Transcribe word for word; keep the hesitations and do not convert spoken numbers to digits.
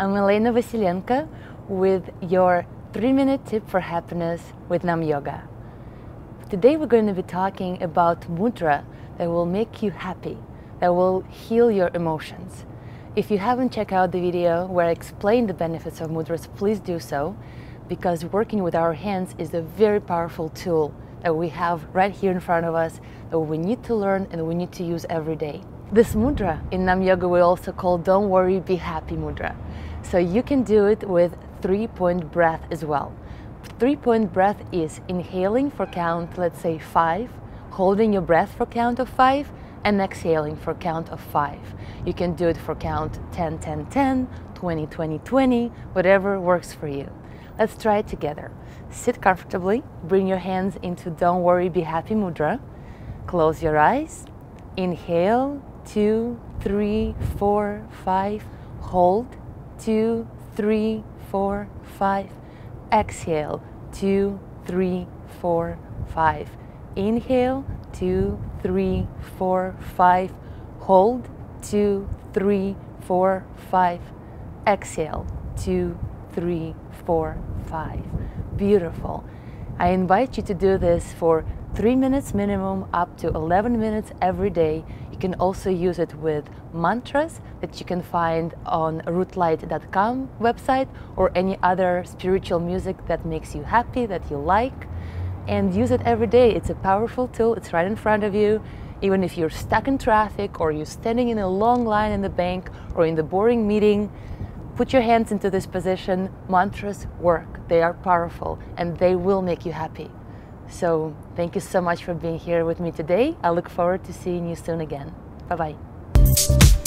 I'm Elena Vasilenko with your three minute tip for happiness with Nam Yoga. Today we're going to be talking about mudra that will make you happy, that will heal your emotions. If you haven't checked out the video where I explain the benefits of mudras, please do so, because working with our hands is a very powerful tool that we have right here in front of us that we need to learn and we need to use every day. This mudra in Nam Yoga we also call Don't Worry, Be Happy mudra. So you can do it with three-point breath as well. Three-point breath is inhaling for count, let's say five, holding your breath for count of five, and exhaling for count of five. You can do it for count ten, ten, ten, twenty, twenty, twenty, whatever works for you. Let's try it together. Sit comfortably, bring your hands into Don't Worry, Be Happy mudra. Close your eyes, inhale, two, three, four, five, hold, two, three, four, five, exhale, two, three, four, five, inhale, two, three, four, five, hold, two, three, four, five, exhale, two, three, four, five. Beautiful. I invite you to do this for three minutes minimum, up to eleven minutes every day. You can also use it with mantras that you can find on root light dot com website or any other spiritual music that makes you happy, that you like, and use it every day. It's a powerful tool. It's right in front of you. Even if you're stuck in traffic or you're standing in a long line in the bank or in the boring meeting, put your hands into this position. Mantras work. They are powerful and they will make you happy. So thank you so much for being here with me today. I look forward to seeing you soon again. Bye-bye.